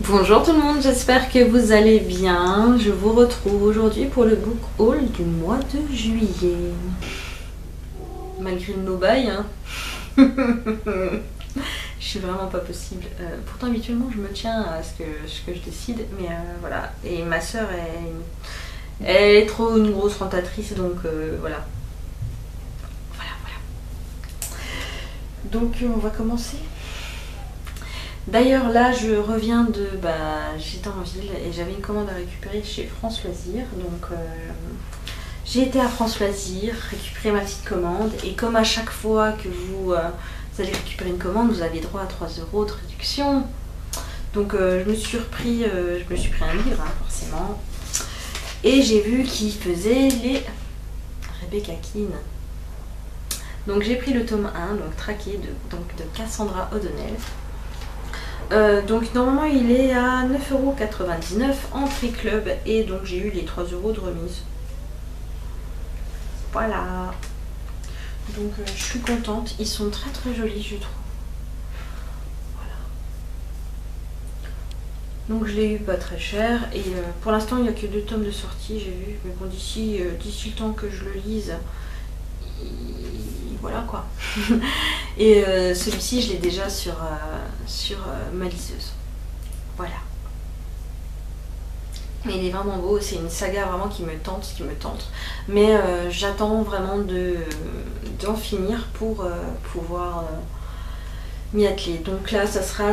Bonjour tout le monde, j'espère que vous allez bien. Je vous retrouve aujourd'hui pour le book haul du mois de juillet. Malgré nos bails, hein. Je suis vraiment pas possible. Pourtant habituellement je me tiens à ce que je décide, mais voilà. Et ma soeur elle est trop une grosse rentatrice, donc voilà. Voilà. Donc on va commencer. D'ailleurs là je reviens de... j'étais en ville et j'avais une commande à récupérer chez France Loisirs. Donc j'ai été à France Loisirs récupérer ma petite commande. Et comme à chaque fois que vous allez récupérer une commande, vous avez droit à 3 € de réduction. Donc je me suis pris un livre, hein, forcément. Et j'ai vu qu'il faisait les Rebecca Keane. Donc j'ai pris le tome 1, donc traqué de Cassandra O'Donnell. Donc normalement il est à 9,99 € en prix club et donc j'ai eu les 3 € de remise. Voilà. Donc je suis contente, ils sont très très jolis je trouve. Voilà. Donc je l'ai eu pas très cher et pour l'instant il n'y a que 2 tomes de sortie j'ai vu. Mais bon d'ici le temps que je le lise, voilà quoi. Et celui-ci je l'ai déjà sur ma liseuse. Voilà. Mais il est vraiment beau, c'est une saga vraiment qui me tente. Mais j'attends vraiment d'en finir pour pouvoir m'y atteler. Donc là ça sera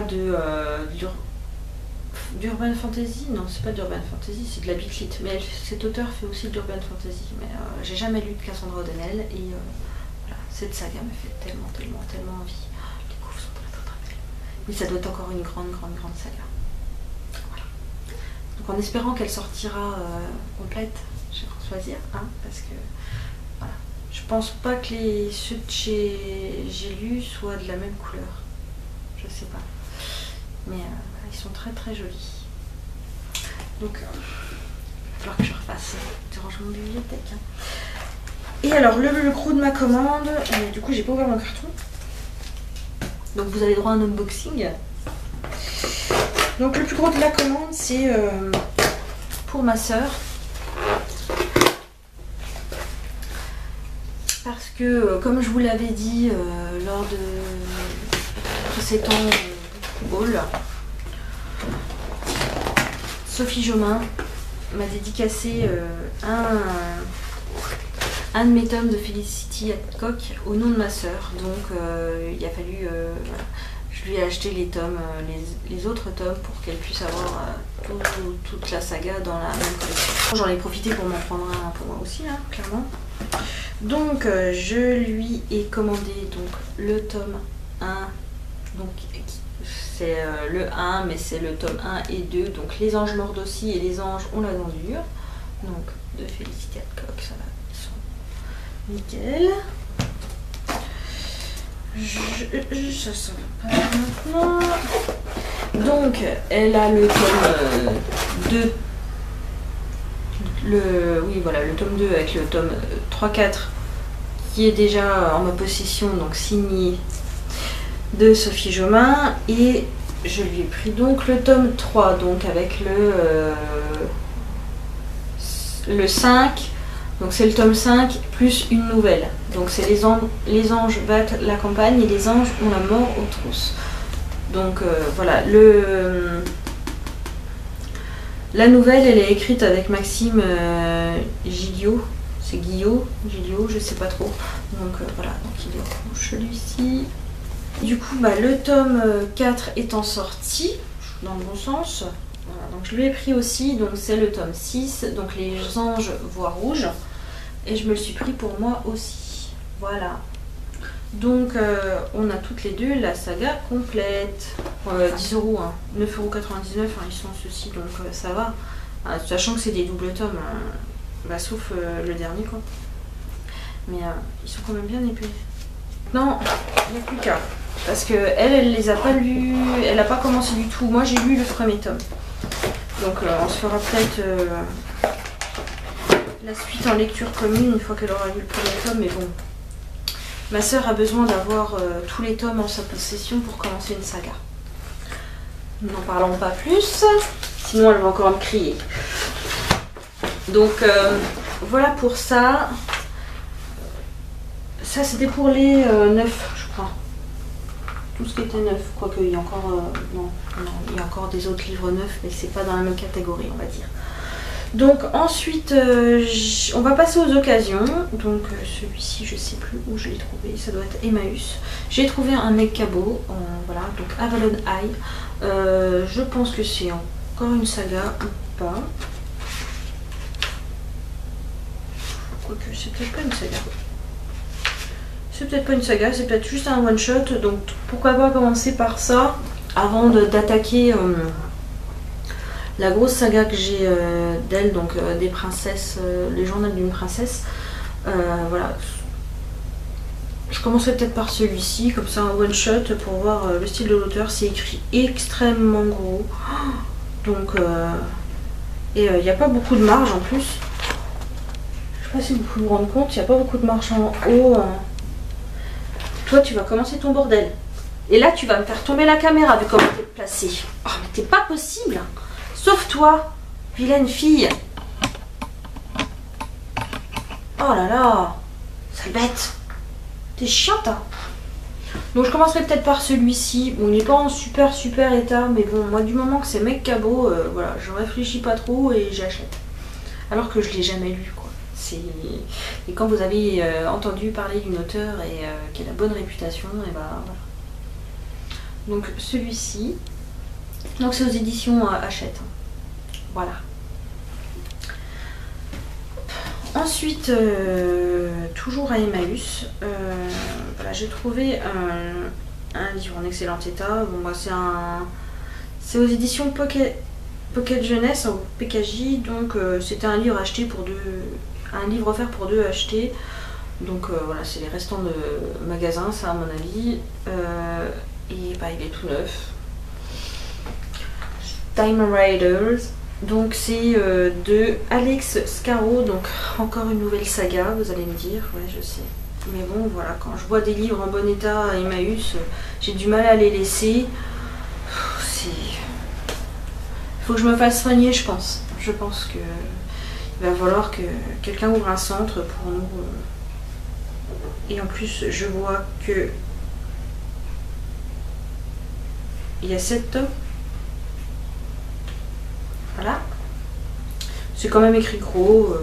d'Urban Fantasy. Non, c'est pas d'Urban Fantasy, c'est de la Big Lit. Mais cet auteur fait aussi de l'Urban Fantasy. Mais j'ai jamais lu de Cassandra O'Donnell et voilà, cette saga me fait tellement envie. Les couves sont très belles. Mais ça doit être encore une grande saga. Voilà. Donc en espérant qu'elle sortira complète chez France Loisirs, hein, parce que voilà. Je pense pas que ceux que j'ai lus soient de la même couleur. Je sais pas. Mais ils sont très jolis. Donc il va falloir que je refasse du rangement de bibliothèque. Hein. Et alors le gros de ma commande, du coup j'ai pas ouvert mon carton. Donc vous avez droit à un unboxing. Donc le plus gros de la commande c'est pour ma soeur. Parce que comme je vous l'avais dit lors de précédent haul, Sophie Jomain m'a dédicacé un de mes tomes de Felicity Hadcock au nom de ma soeur. Donc il a fallu, voilà, je lui ai acheté les tomes, les autres tomes pour qu'elle puisse avoir toute la saga dans la même collection. J'en ai profité pour m'en prendre un pour moi aussi, hein, clairement. Donc je lui ai commandé donc le tome 1, donc c'est le 1 mais c'est le tome 1 et 2, donc Les Anges mordent aussi et Les Anges ont la dent dure, donc de Felicity Hadcock, ça va, ils sont nickel. Ça s'en va pas maintenant. Donc elle a le tome 2, le tome 2 avec le tome 3-4 qui est déjà en ma possession, donc signé de Sophie Jomain, et je lui ai pris donc le tome 3 donc avec le 5, donc c'est le tome 5 plus une nouvelle, donc c'est les anges battent la campagne et les anges ont la mort aux trousses. Donc voilà, la nouvelle elle est écrite avec Maxime Gilliot, c'est Gilliot, je sais pas trop, donc voilà, donc il est rouge celui-ci. Du coup le tome 4 étant sorti dans le bon sens, voilà, donc je lui ai pris aussi, donc c'est le tome 6, donc Les Anges voient rouge, et je me le suis pris pour moi aussi, voilà. Donc on a toutes les deux la saga complète, 10 €, hein, 9,99 €, hein, ils sont ceux-ci, donc ça va, sachant que c'est des doubles tomes, hein, sauf le dernier quoi, mais ils sont quand même bien épais. Non, il n'y a plus qu'à, parce que elle les a pas lus, elle n'a pas commencé du tout, moi j'ai lu le premier tome, donc on se fera peut-être la suite en lecture commune une fois qu'elle aura lu le premier tome, mais bon. Ma soeur a besoin d'avoir tous les tomes en sa possession pour commencer une saga. N'en parlons pas plus, sinon elle va encore me crier. Donc voilà pour ça. Ça c'était pour les neufs, je crois. Tout ce qui était neuf, quoique il y a encore non, il y a encore des autres livres neufs, mais c'est pas dans la même catégorie, on va dire. Donc ensuite on va passer aux occasions. Donc celui-ci je sais plus où je l'ai trouvé, ça doit être Emmaüs. J'ai trouvé un mec cabot, voilà, donc Avalon High. Je pense que c'est encore une saga ou pas. Quoique c'est peut-être pas une saga. C'est peut-être pas une saga, c'est peut-être juste un one shot. Donc pourquoi pas commencer par ça avant d'attaquer la grosse saga que j'ai d'elle, donc des princesses, les journaux d'une princesse. Voilà. Je commencerai peut-être par celui-ci, comme ça un one shot pour voir le style de l'auteur. C'est écrit extrêmement gros. Donc et il n'y a pas beaucoup de marge en plus. Je sais pas si vous pouvez vous rendre compte, il n'y a pas beaucoup de marge en haut. Toi tu vas commencer ton bordel. Et là tu vas me faire tomber la caméra vu comment t'es placée. Oh mais t'es pas possible. Sauve-toi, vilaine fille. Oh là là, sale bête. T'es chiante, hein. Donc je commencerai peut-être par celui-ci. Bon, il n'est pas en super état, mais bon, moi du moment que c'est mec cabot, voilà, je réfléchis pas trop et j'achète. Alors que je l'ai jamais lu, quoi. Et quand vous avez entendu parler d'une auteure et qui a la bonne réputation, et ben voilà. Donc celui-ci, donc c'est aux éditions Hachette. Voilà. Ensuite, toujours à Emmaüs, voilà, j'ai trouvé un livre en excellent état. Bon, bah, c'est aux éditions Pocket Jeunesse, au PKJ. Donc c'était un livre acheté pour un livre offert pour 2 achetés. Donc voilà, c'est les restants de magasin, ça à mon avis. Et bah, il est tout neuf. Diamond Raiders. Donc c'est de Alex Scarrow, donc encore une nouvelle saga, vous allez me dire, ouais je sais. Mais bon voilà, quand je vois des livres en bon état à Emmaüs, j'ai du mal à les laisser. Il faut que je me fasse soigner, je pense. Je pense que il va falloir que quelqu'un ouvre un centre pour nous. Et en plus je vois que il y a 7 tomes. Voilà. C'est quand même écrit gros.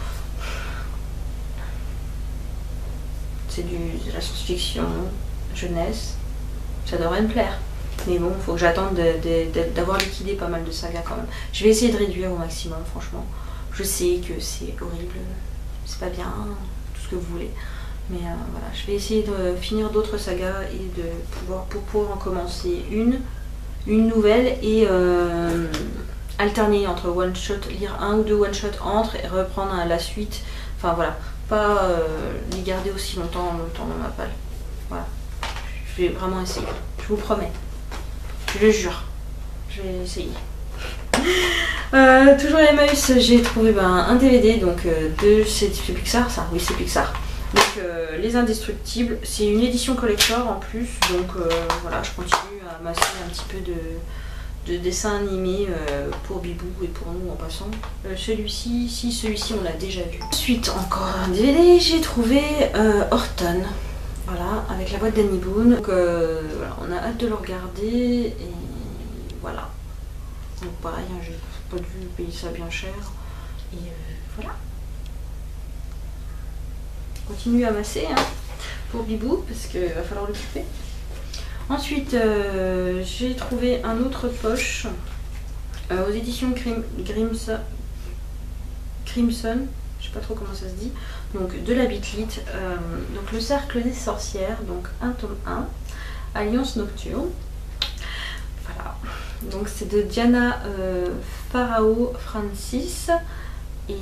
C'est de la science-fiction, jeunesse. Ça devrait me plaire. Mais bon, il faut que j'attende d'avoir liquidé pas mal de sagas quand même. Je vais essayer de réduire au maximum, franchement. Je sais que c'est horrible, c'est pas bien, tout ce que vous voulez. Mais voilà, je vais essayer de finir d'autres sagas et pour pouvoir en commencer une nouvelle et alterner entre one shot, lire 1 ou 2 one shot entre et reprendre la suite. Enfin voilà, pas les garder aussi longtemps dans ma palle. Voilà, je vais vraiment essayer, je vous promets, je le jure, je vais essayer. Toujours à Emmaüs, j'ai trouvé un DVD donc c'est Pixar ça, oui c'est Pixar. Donc Les Indestructibles, c'est une édition collector en plus, donc voilà, je continue à masser un petit peu de dessins animés pour Bibou et pour nous en passant. Celui-ci on l'a déjà vu. Ensuite encore un DVD, j'ai trouvé Horton, voilà, avec la boîte d'Annie Boone. Donc voilà, on a hâte de le regarder et voilà. Donc pareil, hein, j'ai pas dû payer ça bien cher et voilà. Continue à masser hein, pour Bibou parce qu'il va falloir l'occuper. Ensuite, j'ai trouvé un autre poche aux éditions Crimson, je sais pas trop comment ça se dit, donc de la Bitlite, donc Le Cercle des Sorcières, donc un tome 1, Alliance Nocturne. Voilà, donc c'est de Diana Farao Francis et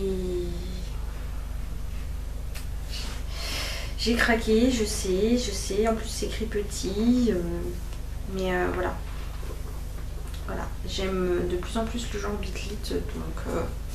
j'ai craqué, je sais, en plus c'est écrit petit, mais voilà. Voilà, j'aime de plus en plus le genre Bitlite, donc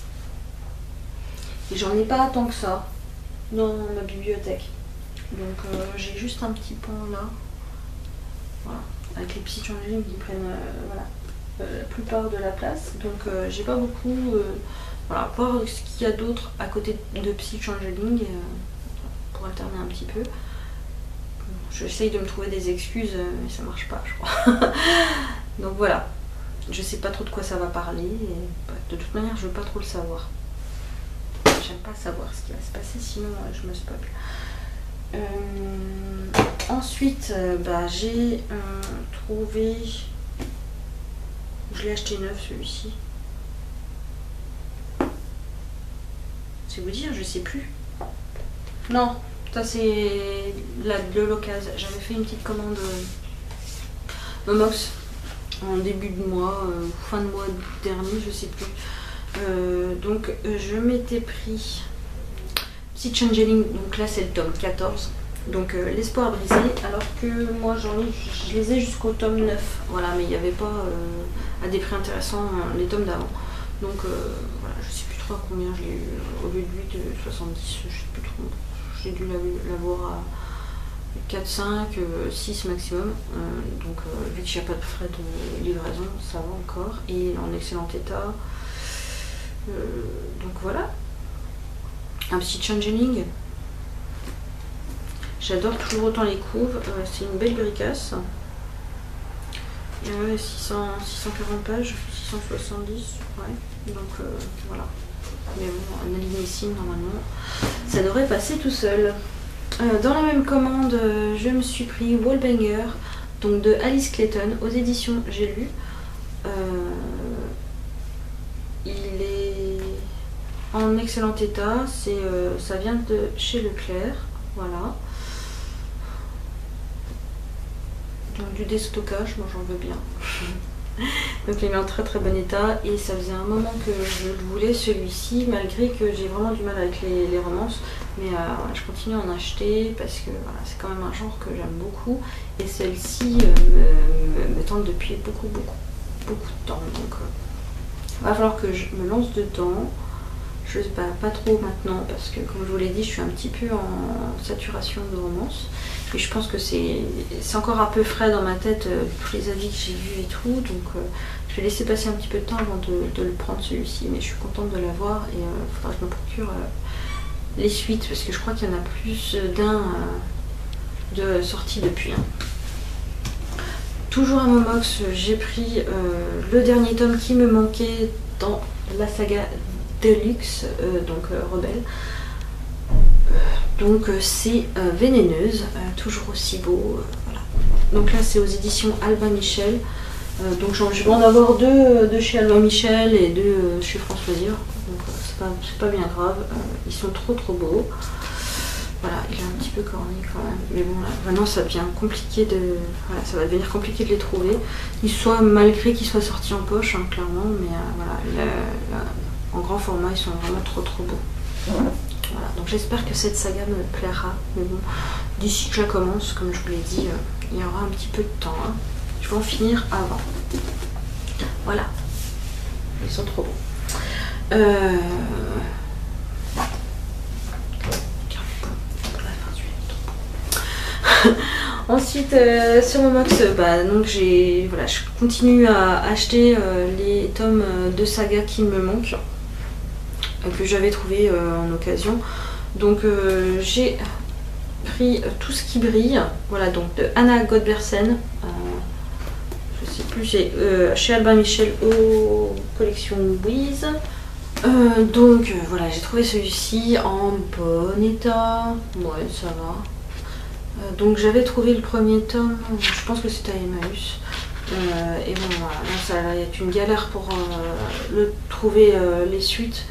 et j'en ai pas tant que ça dans ma bibliothèque. Donc j'ai juste un petit pan là, voilà, avec les petites changelines qui prennent, voilà. la plupart de la place, donc j'ai pas beaucoup. Voilà, voir ce qu'il y a d'autre à côté de Psy Changeling pour alterner un petit peu. J'essaye de me trouver des excuses, mais ça marche pas, je crois. Donc voilà, je sais pas trop de quoi ça va parler, et de toute manière, je veux pas trop le savoir. J'aime pas savoir ce qui va se passer, sinon je me spoil. Ensuite, j'ai trouvé. Je l'ai acheté neuf celui-ci. C'est vous dire, je sais plus. Non, ça c'est de l'occasion. J'avais fait une petite commande Momox en début de mois, fin de mois dernier, je sais plus. Donc je m'étais pris Psy Changeling, donc là c'est le tome 14. Donc l'espoir brisé, alors que moi je les ai jusqu'au tome 9. Voilà, mais il n'y avait pas à des prix intéressants les tomes d'avant. Donc voilà, je sais plus trop à combien je l'ai eu. Au lieu de 8,70, je sais plus trop. J'ai dû l'avoir à 4, 5, 6 maximum. Donc vu que j'ai pas de frais de livraison, ça va encore. Et en excellent état. Donc voilà. Un Psy Changeling. J'adore toujours autant les couves. C'est une belle bricasse. 640 pages, 670, ouais. Donc voilà. Mais bon, un alignissime normalement, ça devrait passer tout seul. Dans la même commande, je me suis pris Wallbanger, donc de Alice Clayton, aux éditions J'ai lu. Il est en excellent état, ça vient de chez Leclerc, voilà. Donc du déstockage, moi j'en veux bien. Donc il est en très très bon état et ça faisait un moment que je le voulais celui-ci, malgré que j'ai vraiment du mal avec les romances. Mais voilà, je continue à en acheter parce que voilà, c'est quand même un genre que j'aime beaucoup. Et celle-ci me tente depuis beaucoup de temps. Donc il va falloir que je me lance dedans. Je sais pas trop maintenant parce que comme je vous l'ai dit, je suis un petit peu en saturation de romance. Et je pense que c'est encore un peu frais dans ma tête, tous les avis que j'ai vus et tout. Donc je vais laisser passer un petit peu de temps avant de le prendre celui-ci. Mais je suis contente de l'avoir et il faudra que je me procure les suites parce que je crois qu'il y en a plus d'un de sortie depuis. Hein. Toujours à Momox, j'ai pris le dernier tome qui me manquait dans la saga Deluxe, donc Rebelle. Donc c'est Vénéneuse, toujours aussi beau. Voilà. Donc là c'est aux éditions Albin Michel. Donc je vais en avoir deux de chez Albin Michel et deux chez François Dire. Donc c'est pas bien grave. Ils sont trop beaux. Voilà, il est un petit peu corné quand même. Mais bon là, maintenant ça devient compliqué de. Voilà, ça va devenir compliqué de les trouver. Malgré qu'ils soient sortis en poche, hein, clairement, mais voilà, en grand format ils sont vraiment trop beaux. Voilà, donc j'espère que cette saga me plaira. Mais bon, d'ici que je la commence, comme je vous l'ai dit, il y aura un petit peu de temps. Hein. Je vais en finir avant. Voilà. Ils sont trop beaux. Ensuite, sur Momox, donc je continue à acheter les tomes de saga qui me manquent. Que j'avais trouvé en occasion. Donc j'ai pris Tout ce qui brille, voilà, donc de Anna Godbersen, je sais plus, c'est chez Albin Michel aux collections Wiz. Donc voilà, j'ai trouvé celui-ci en bon état, ouais ça va. Donc j'avais trouvé le premier tome, je pense que c'était à Emmaüs. Et bon voilà, là ça va être une galère pour trouver les suites.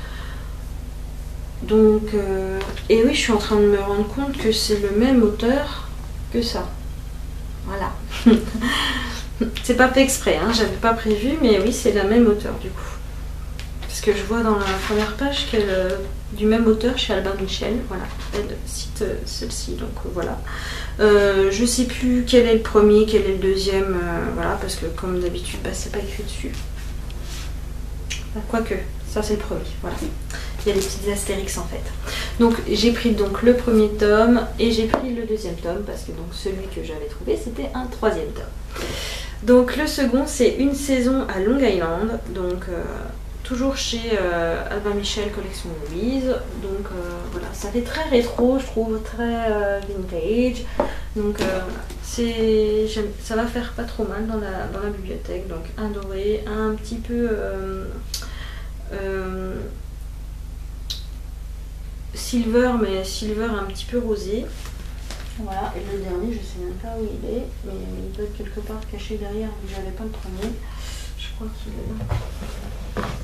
Donc, et oui, je suis en train de me rendre compte que c'est le même auteur que ça. Voilà. C'est pas fait exprès, hein, j'avais pas prévu, mais oui, c'est la même auteur du coup. Parce que je vois dans la première page qu'elle du même auteur chez Albin Michel. Voilà, elle cite celle-ci, donc voilà. Je sais plus quel est le premier, quel est le deuxième, voilà, parce que comme d'habitude, c'est pas écrit dessus. Quoique, ça c'est le premier, voilà. Il y a des petites astérix en fait. Donc j'ai pris donc le premier tome et j'ai pris le deuxième tome parce que donc celui que j'avais trouvé c'était un troisième tome. Donc le second c'est Une saison à Long Island, donc toujours chez Albin Michel collection Louise. Donc voilà, ça fait très rétro, je trouve, très vintage. Donc ça va faire pas trop mal dans la bibliothèque. Donc un doré, un petit peu silver, mais silver un petit peu rosé. Voilà, et le dernier, je sais même pas où il est, mais il doit être quelque part caché derrière, mais j'avais pas le premier. Je crois qu'il est là.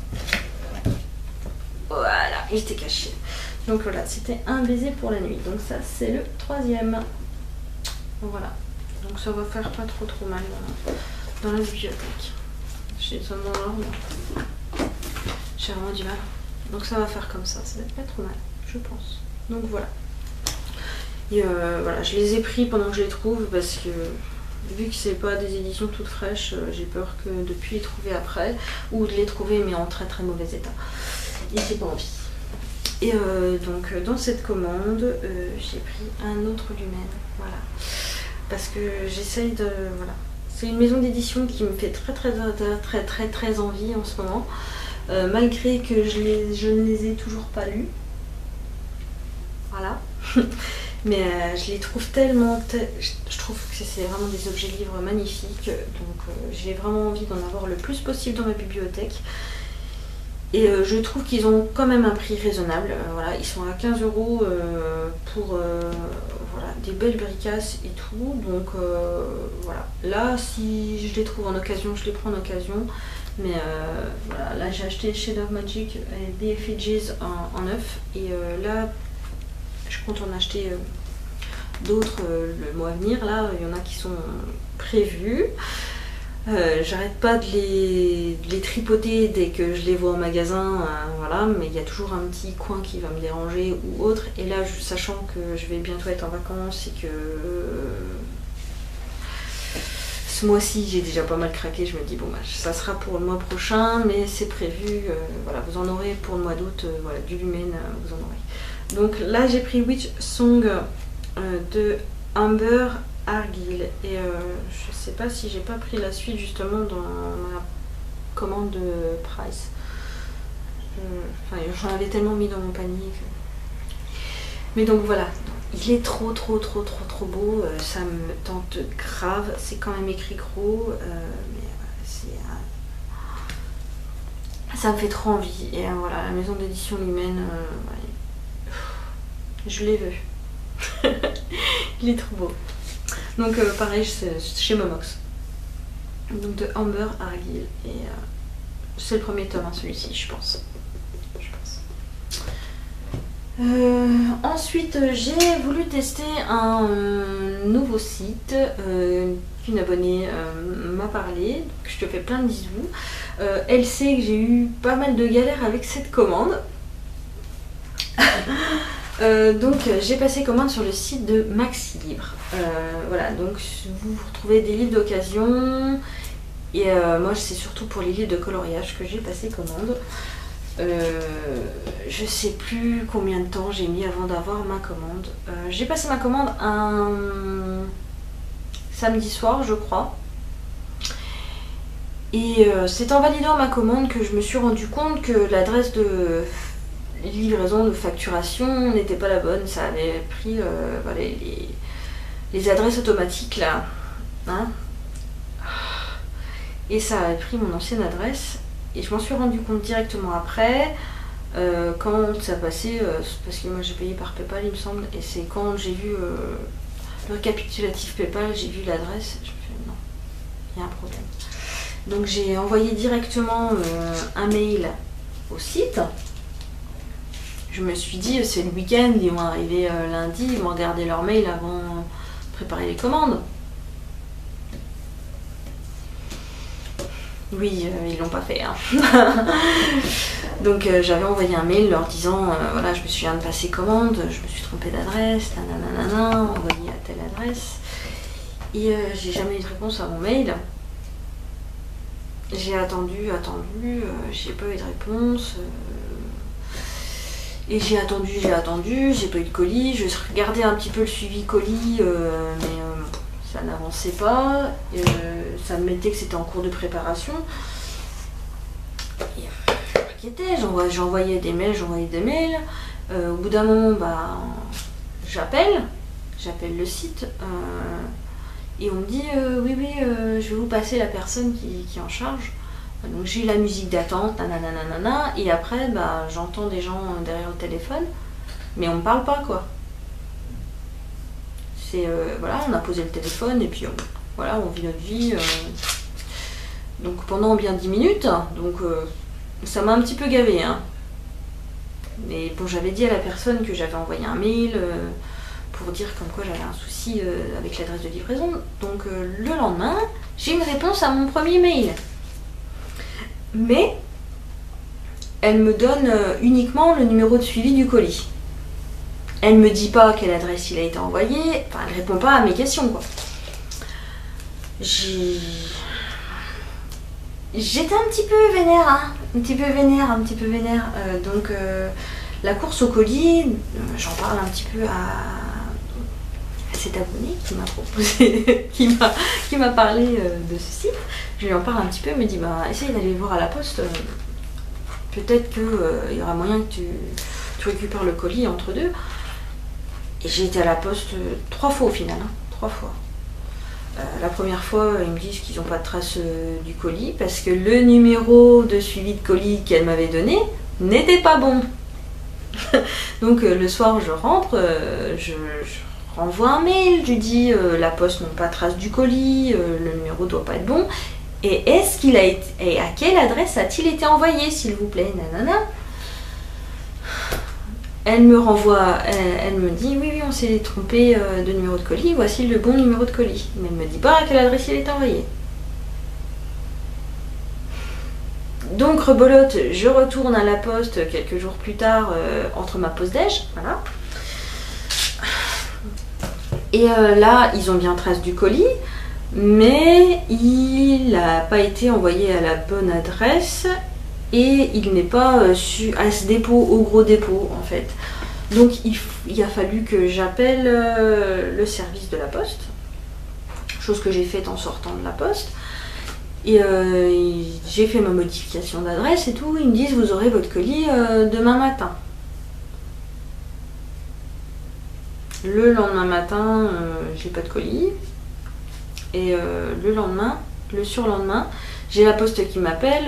Voilà, il était caché. Donc voilà, c'était Un baiser pour la nuit. Donc ça, c'est le troisième. Voilà, donc ça va faire pas trop mal dans la bibliothèque. J'ai ça dans l'ordre. J'ai vraiment du mal. Donc ça va faire comme ça va être pas trop mal, je pense. Donc voilà. Et voilà, je les ai pris pendant que je les trouve parce que vu que c'est pas des éditions toutes fraîches, j'ai peur que de plus les trouver après ou de les trouver mais en très mauvais état. Et j'ai pas envie. Et donc dans cette commande, j'ai pris un autre Lumen, voilà. Parce que j'essaye de... voilà. C'est une maison d'édition qui me fait très envie en ce moment. Malgré que je ne les ai toujours pas lus. Voilà. Mais je les trouve tellement... je trouve que c'est vraiment des objets livres magnifiques. Donc j'ai vraiment envie d'en avoir le plus possible dans ma bibliothèque. Et je trouve qu'ils ont quand même un prix raisonnable. Voilà, ils sont à 15 € pour voilà, des belles bricasses et tout. Donc voilà. Là, si je les trouve en occasion, je les prends en occasion. Mais voilà, là j'ai acheté Shade of Magic et des Effigies en neuf. Et là, je compte en acheter d'autres le mois à venir. Là, il y en a qui sont prévus. J'arrête pas de les tripoter dès que je les vois au magasin, voilà, mais il y a toujours un petit coin qui va me déranger ou autre. Et là, sachant que je vais bientôt être en vacances et que ce mois-ci j'ai déjà pas mal craqué, je me dis bon bah ça sera pour le mois prochain, mais c'est prévu, voilà, vous en aurez pour le mois d'août, voilà, du Lumen, vous en aurez. Donc là j'ai pris Witch Song de Amber Argyll et je sais pas si j'ai pas pris la suite justement dans ma commande de Price. Enfin, j'en avais tellement mis dans mon panier que... Mais donc voilà, il est trop beau, ça me tente grave, c'est quand même écrit gros, mais ça me fait trop envie. Et voilà, la maison d'édition Lumen, je les veux. Il est trop beau. Donc pareil, c'est chez Momox. Donc de Amber Argyll. Et c'est le premier tome, hein, celui-ci, je pense. Ensuite, j'ai voulu tester un nouveau site qu'une abonnée m'a parlé. Donc, je te fais plein de bisous. Elle sait que j'ai eu pas mal de galères avec cette commande. Donc j'ai passé commande sur le site de Maxi Libre. Voilà, donc vous retrouvez des livres d'occasion. Et moi c'est surtout pour les livres de coloriage que j'ai passé commande. Je sais plus combien de temps j'ai mis avant d'avoir ma commande. J'ai passé ma commande un samedi soir, je crois. Et c'est en validant ma commande que je me suis rendu compte que l'adresse de livraison, de facturation n'était pas la bonne. Ça avait pris voilà, les adresses automatiques là. Hein, et ça avait pris mon ancienne adresse. Et je m'en suis rendu compte directement après, quand ça passait, parce que moi j'ai payé par PayPal il me semble, et c'est quand j'ai vu le récapitulatif PayPal, j'ai vu l'adresse, je me suis dit non, il y a un problème. Donc j'ai envoyé directement un mail au site. Je me suis dit c'est le week-end, ils vont arriver lundi, ils vont regarder leur mail avant de préparer les commandes. Oui, ils l'ont pas fait. Hein. Donc j'avais envoyé un mail leur disant voilà, je me souviens de passer commande, je me suis trompée d'adresse, nanana, envoyé à telle adresse. Et j'ai jamais eu de réponse à mon mail. J'ai attendu, j'ai pas eu de réponse. Et j'ai attendu, j'ai pas eu de colis. Je regardais un petit peu le suivi colis, mais ça n'avançait pas, ça me mettait que c'était en cours de préparation. Et je m'inquiétais, j'envoyais des mails, au bout d'un moment, bah, j'appelle le site, et on me dit oui, je vais vous passer la personne qui est en charge. Donc j'ai la musique d'attente, nanana, et après bah, j'entends des gens derrière le téléphone, mais on me parle pas quoi. C'est voilà, on a posé le téléphone et puis voilà, on vit notre vie. Donc pendant bien 10 minutes, donc ça m'a un petit peu gavé, hein. Mais bon, j'avais dit à la personne que j'avais envoyé un mail pour dire comme quoi j'avais un souci avec l'adresse de livraison. Donc le lendemain, j'ai une réponse à mon premier mail. Mais elle me donne uniquement le numéro de suivi du colis. Elle me dit pas à quelle adresse il a été envoyé, enfin elle répond pas à mes questions quoi. J'étais un petit peu vénère, hein, un petit peu vénère. Donc la course au colis, j'en parle un petit peu à cet abonné qui m'a proposé, qui m'a parlé de ce site. Je lui en parle un petit peu, elle me dit bah essaye d'aller voir à la poste, peut-être qu'il y aura moyen que tu récupères le colis entre deux. Et j'ai été à la poste 3 fois au final, hein, 3 fois. La première fois, ils me disent qu'ils n'ont pas de trace du colis parce que le numéro de suivi de colis qu'elle m'avait donné n'était pas bon. Donc le soir, je rentre, je renvoie un mail, je lui dis la poste n'a pas de trace du colis, le numéro doit pas être bon. Et est-ce qu'il a été, et à quelle adresse a-t-il été envoyé, s'il vous plaît, nanana. Elle me renvoie, elle me dit oui, on s'est trompé de numéro de colis, voici le bon numéro de colis. Mais elle me dit pas à quelle adresse il est envoyé. Donc rebolote, je retourne à la poste quelques jours plus tard entre ma pause déj, voilà. Et là, ils ont bien trace du colis, mais il n'a pas été envoyé à la bonne adresse. Et il n'est pas à ce dépôt, au gros dépôt en fait. Donc il a fallu que j'appelle le service de la poste, chose que j'ai faite en sortant de la poste. Et j'ai fait ma modification d'adresse et tout. Ils me disent vous aurez votre colis demain matin. Le lendemain matin, j'ai pas de colis. Et le surlendemain, j'ai la poste qui m'appelle.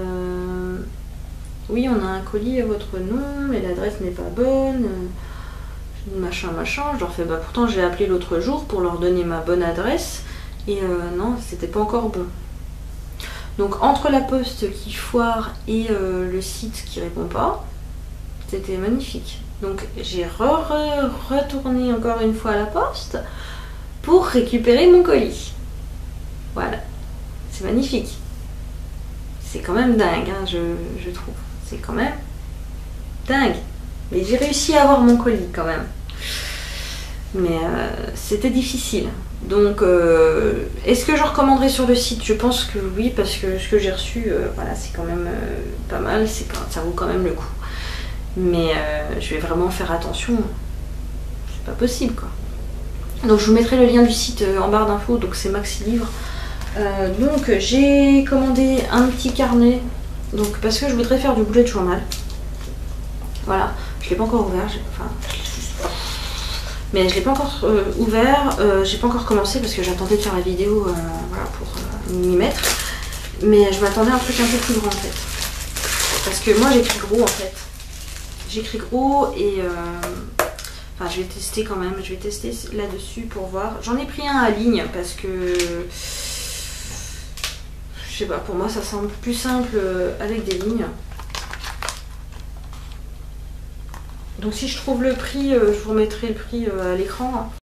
Oui, on a un colis à votre nom, mais l'adresse n'est pas bonne. Machin. Je leur fais, bah pourtant j'ai appelé l'autre jour pour leur donner ma bonne adresse. Et non, c'était pas encore bon. Donc entre la poste qui foire et le site qui répond pas, c'était magnifique. Donc j'ai retourné encore une fois à la poste pour récupérer mon colis. Voilà, c'est magnifique. C'est quand même dingue, hein, je trouve. C'est quand même dingue. Mais j'ai réussi à avoir mon colis quand même. Mais c'était difficile. Donc, est-ce que je recommanderais sur le site? Je pense que oui, parce que ce que j'ai reçu, voilà, c'est quand même pas mal. Ça vaut quand même le coup. Mais je vais vraiment faire attention. C'est pas possible, quoi. Donc, je vous mettrai le lien du site en barre d'infos. Donc, c'est Maxi Livre. Donc j'ai commandé un petit carnet, donc parce que je voudrais faire du bullet journal. Voilà, je l'ai pas encore ouvert, mais je l'ai pas encore ouvert, j'ai pas encore commencé parce que j'attendais de faire la vidéo voilà, pour m'y mettre. Mais je m'attendais à un truc un peu plus grand en fait, parce que moi j'écris gros en fait. J'écris gros et enfin je vais tester quand même, je vais tester là-dessus pour voir. J'en ai pris un à ligne parce que je sais pas, pour moi ça semble plus simple avec des lignes. Donc si je trouve le prix, je vous remettrai le prix à l'écran.